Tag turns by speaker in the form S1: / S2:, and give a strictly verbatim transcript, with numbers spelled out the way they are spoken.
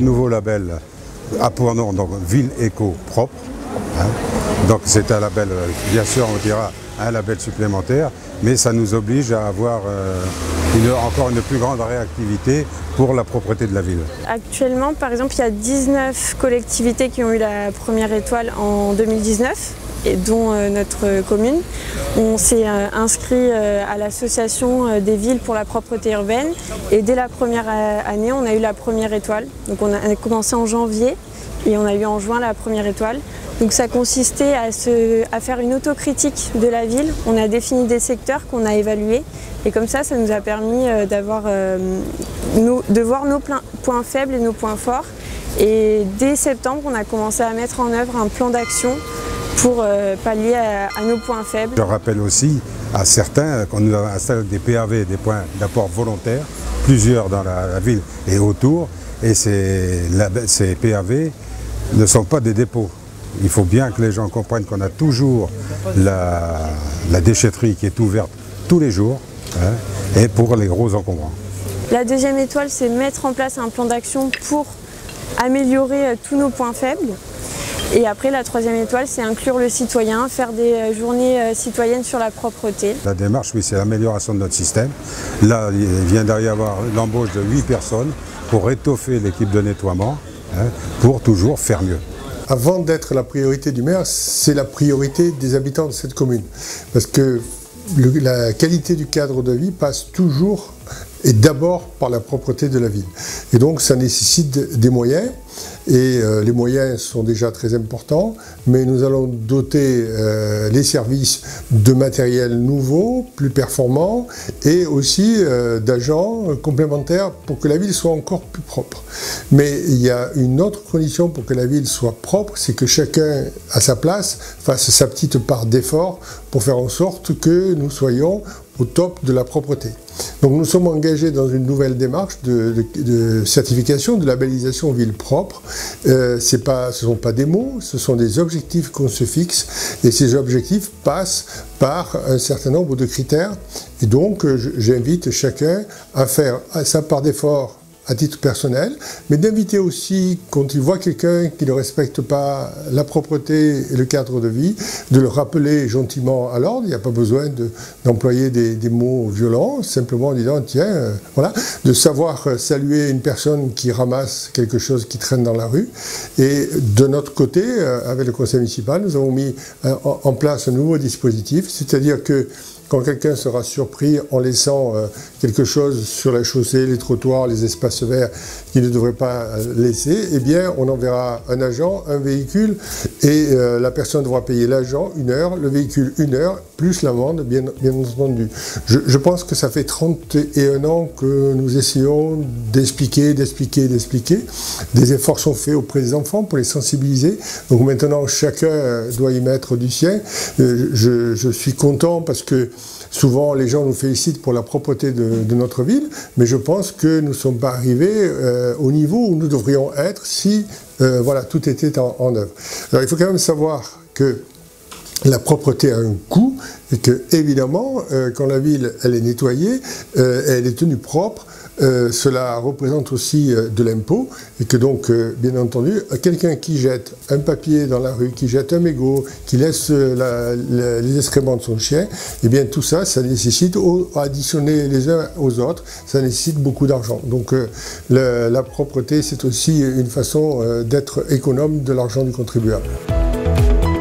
S1: nouveau label a pour nom donc Ville Éco Propre. Hein. Donc c'est un label, bien sûr on dira un label supplémentaire, mais ça nous oblige à avoir euh, une, encore une plus grande réactivité pour la propreté de la ville.
S2: Actuellement, par exemple, il y a dix-neuf collectivités qui ont eu la première étoile en deux mille dix-neuf, et dont euh, notre commune. On s'est euh, inscrit euh, à l'association euh, des villes pour la propreté urbaine, et dès la première année, on a eu la première étoile. Donc on a commencé en janvier et on a eu en juin la première étoile. Donc ça consistait à, se, à faire une autocritique de la ville. On a défini des secteurs qu'on a évalués, et comme ça, ça nous a permis euh, d'avoir, euh, nos, de voir nos points faibles et nos points forts. Et dès septembre, on a commencé à mettre en œuvre un plan d'action pour euh, pallier à, à nos points faibles.
S1: Je rappelle aussi à certains qu'on nous installe des P A V, des points d'apport volontaires, plusieurs dans la, la ville et autour, et ces, la, ces P A V ne sont pas des dépôts. Il faut bien que les gens comprennent qu'on a toujours la, la déchetterie qui est ouverte tous les jours, hein, et pour les gros encombrants.
S2: La deuxième étoile, c'est mettre en place un plan d'action pour améliorer euh, tous nos points faibles. Et après, la troisième étoile, c'est inclure le citoyen, faire des journées euh, citoyennes sur la propreté.
S1: La démarche, oui, c'est l'amélioration de notre système. Là, il vient d'y avoir l'embauche de huit personnes pour étoffer l'équipe de nettoiement, hein, pour toujours faire mieux.
S3: Avant d'être la priorité du maire, c'est la priorité des habitants de cette commune. Parce que le, la qualité du cadre de vie passe toujours et d'abord par la propreté de la ville. Et donc ça nécessite des moyens, et euh, les moyens sont déjà très importants, mais nous allons doter euh, les services de matériel nouveau, plus performant, et aussi euh, d'agents complémentaires pour que la ville soit encore plus propre. Mais il y a une autre condition pour que la ville soit propre, c'est que chacun à sa place fasse sa petite part d'effort pour faire en sorte que nous soyons au top de la propreté. Donc nous sommes engagés dans une nouvelle démarche de, de, de certification, de labellisation ville propre. Euh, c'est pas, ce ne sont pas des mots, ce sont des objectifs qu'on se fixe, et ces objectifs passent par un certain nombre de critères. Et donc j'invite chacun à faire sa part d'effort à titre personnel, mais d'inviter aussi, quand il voit quelqu'un qui ne respecte pas la propreté et le cadre de vie, de le rappeler gentiment à l'ordre. Il n'y a pas besoin d'employer de, des, des mots violents, simplement en disant tiens, euh, voilà, de savoir saluer une personne qui ramasse quelque chose qui traîne dans la rue. Et de notre côté, euh, avec le conseil municipal, nous avons mis euh, en place un nouveau dispositif, c'est-à-dire que quand quelqu'un sera surpris en laissant euh, quelque chose sur la chaussée, les trottoirs, les espaces verts qu'il ne devrait pas laisser, eh bien on enverra un agent, un véhicule, et euh, la personne devra payer l'agent une heure, le véhicule une heure, plus l'amende, bien, bien entendu. Je, je pense que ça fait trente et un ans que nous essayons d'expliquer, d'expliquer, d'expliquer. Des efforts sont faits auprès des enfants pour les sensibiliser. Donc maintenant, chacun doit y mettre du sien. Euh, je, je suis content parce que souvent, les gens nous félicitent pour la propreté de, de notre ville, mais je pense que nous ne sommes pas arrivés euh, au niveau où nous devrions être si euh, voilà, tout était en, en œuvre. Alors, il faut quand même savoir que la propreté a un coût, et que, évidemment, euh, quand la ville elle est nettoyée, euh, elle est tenue propre, euh, cela représente aussi euh, de l'impôt, et que donc, euh, bien entendu, quelqu'un qui jette un papier dans la rue, qui jette un mégot, qui laisse euh, la, la, les excréments de son chien, eh bien tout ça, ça nécessite, au, additionner les uns aux autres, ça nécessite beaucoup d'argent. Donc euh, le, la propreté, c'est aussi une façon euh, d'être économe de l'argent du contribuable.